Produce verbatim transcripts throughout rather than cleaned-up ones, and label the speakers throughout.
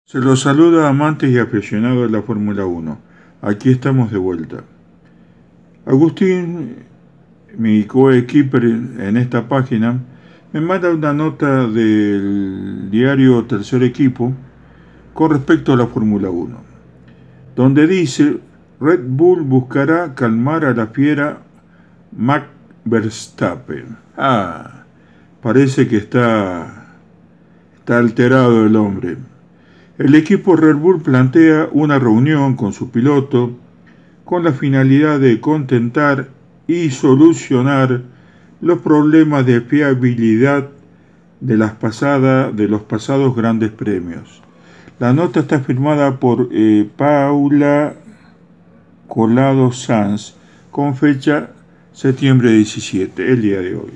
Speaker 1: Se los saluda amantes y aficionados de la Fórmula uno. Aquí estamos de vuelta. Agustín, mi coequiper en esta página, me manda una nota del diario Tercer Equipo con respecto a la Fórmula uno, donde dice: Red Bull buscará calmar a la fiera Max Verstappen. Ah, parece que está, está alterado el hombre. El equipo Red Bull plantea una reunión con su piloto con la finalidad de contentar y solucionar los problemas de fiabilidad de, las pasadas, de los pasados grandes premios. La nota está firmada por eh, Paula Colado Sanz con fecha septiembre diecisiete, el día de hoy.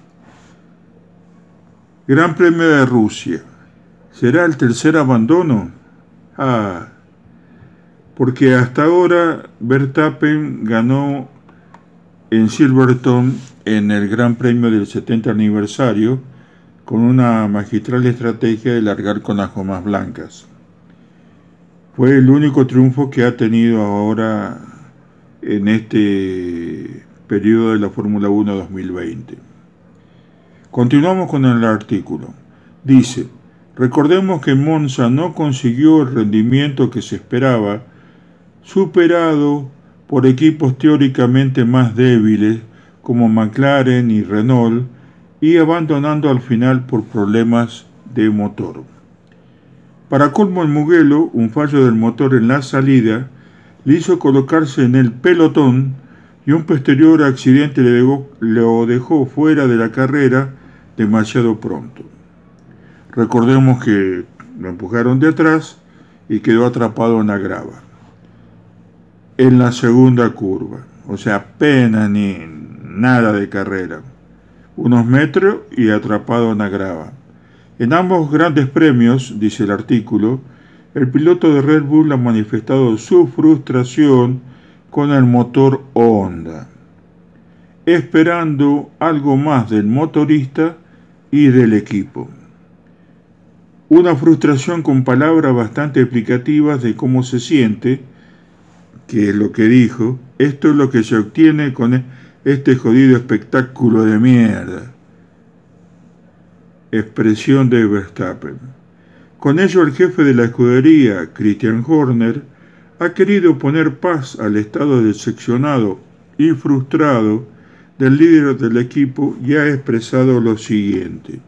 Speaker 1: Gran Premio de Rusia. ¿Será el tercer abandono? Ah, porque hasta ahora Verstappen ganó en Silverstone en el Gran Premio del setenta aniversario con una magistral estrategia de largar con las gomas blancas. Fue el único triunfo que ha tenido ahora en este periodo de la Fórmula uno dos mil veinte. Continuamos con el artículo. Dice: recordemos que Monza no consiguió el rendimiento que se esperaba, superado por equipos teóricamente más débiles como McLaren y Renault, y abandonando al final por problemas de motor. Para colmo, en Mugello, un fallo del motor en la salida le hizo colocarse en el pelotón y un posterior accidente le dejó, lo dejó fuera de la carrera demasiado pronto. Recordemos que lo empujaron de atrás y quedó atrapado en la grava en la segunda curva, o sea, apenas ni nada de carrera, unos metros y atrapado en la grava. En ambos grandes premios, dice el artículo, el piloto de Red Bull ha manifestado su frustración con el motor Honda, esperando algo más del motorista y del equipo. Una frustración con palabras bastante explicativas de cómo se siente, que es lo que dijo: esto es lo que se obtiene con este jodido espectáculo de mierda. Expresión de Verstappen. Con ello, el jefe de la escudería, Christian Horner, ha querido poner paz al estado decepcionado y frustrado del líder del equipo y ha expresado lo siguiente: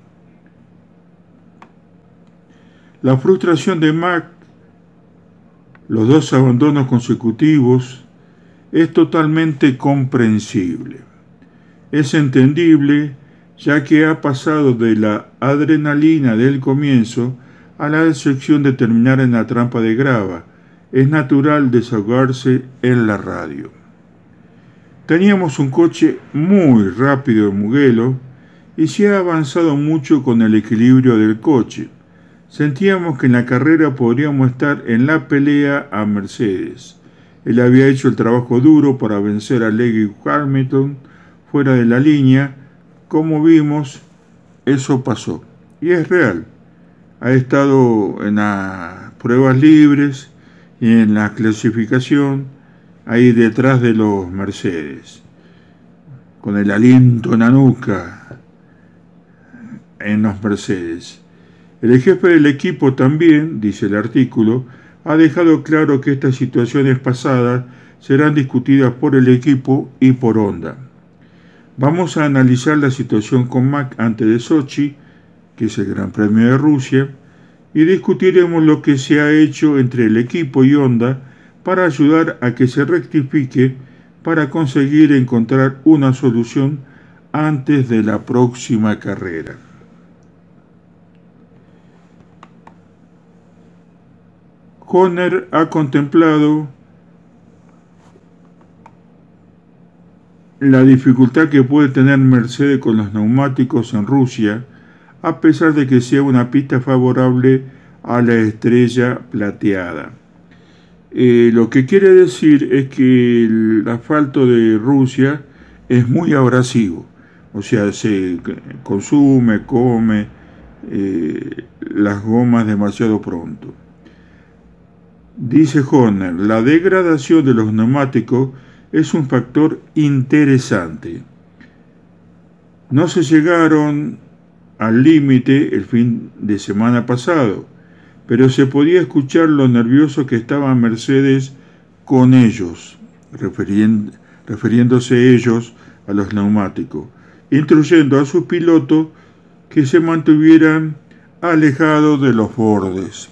Speaker 1: la frustración de Max, los dos abandonos consecutivos, es totalmente comprensible. Es entendible, ya que ha pasado de la adrenalina del comienzo a la decepción de terminar en la trampa de grava. Es natural desahogarse en la radio. Teníamos un coche muy rápido en Mugello y se ha avanzado mucho con el equilibrio del coche. Sentíamos que en la carrera podríamos estar en la pelea a Mercedes. Él había hecho el trabajo duro para vencer a Lewis Hamilton fuera de la línea. Como vimos, eso pasó. Y es real. Ha estado en las pruebas libres y en la clasificación ahí detrás de los Mercedes, con el aliento en la nuca en los Mercedes. El jefe del equipo también, dice el artículo, ha dejado claro que estas situaciones pasadas serán discutidas por el equipo y por Honda. Vamos a analizar la situación con Max antes de Sochi, que es el Gran Premio de Rusia, y discutiremos lo que se ha hecho entre el equipo y Honda para ayudar a que se rectifique, para conseguir encontrar una solución antes de la próxima carrera. Horner ha contemplado la dificultad que puede tener Mercedes con los neumáticos en Rusia, a pesar de que sea una pista favorable a la estrella plateada. Eh, lo que quiere decir es que el asfalto de Rusia es muy abrasivo, o sea, se consume, come eh, las gomas demasiado pronto. Dice Horner, la degradación de los neumáticos es un factor interesante. No se llegaron al límite el fin de semana pasado, pero se podía escuchar lo nervioso que estaba Mercedes con ellos, refiriendo, refiriéndose ellos a los neumáticos, instruyendo a sus pilotos que se mantuvieran alejados de los bordes.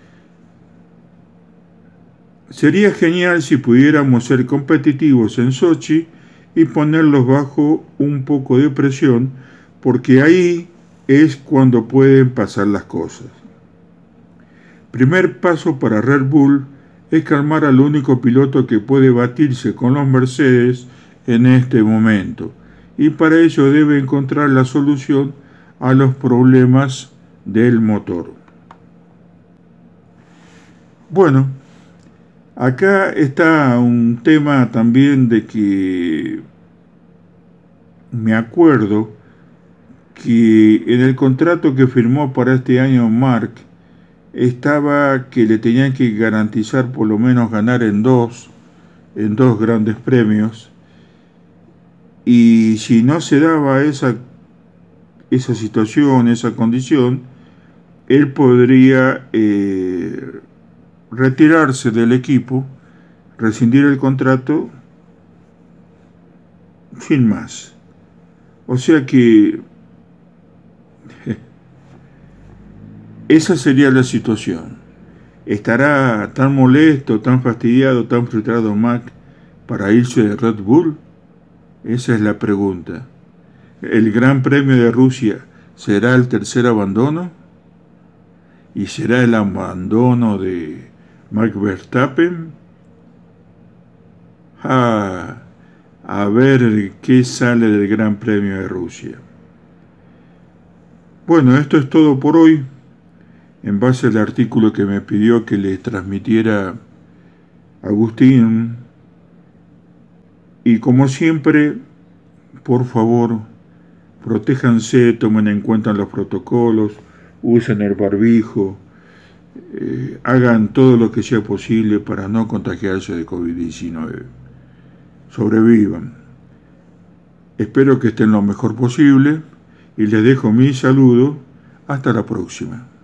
Speaker 1: Sería genial si pudiéramos ser competitivos en Sochi y ponerlos bajo un poco de presión, porque ahí es cuando pueden pasar las cosas. Primer paso para Red Bull es calmar al único piloto que puede batirse con los Mercedes en este momento, y para ello debe encontrar la solución a los problemas del motor. Bueno, acá está un tema también de que me acuerdo que en el contrato que firmó para este año Mark estaba que le tenían que garantizar por lo menos ganar en dos, en dos grandes premios, y si no se daba esa, esa situación, esa condición, él podría eh, retirarse del equipo, rescindir el contrato sin más. O sea que esa sería la situación. ¿Estará tan molesto, tan fastidiado, tan frustrado Max para irse de Red Bull? Esa es la pregunta. ¿El Gran Premio de Rusia será el tercer abandono? ¿Y será el abandono de Max Verstappen? Ah, a ver qué sale del Gran Premio de Rusia. Bueno, esto es todo por hoy. En base al artículo que me pidió que les transmitiera Agustín. Y como siempre, por favor, protéjanse, tomen en cuenta los protocolos, usen el barbijo, eh, hagan todo lo que sea posible para no contagiarse de COVID diecinueve. Sobrevivan. Espero que estén lo mejor posible y les dejo mi saludo. Hasta la próxima.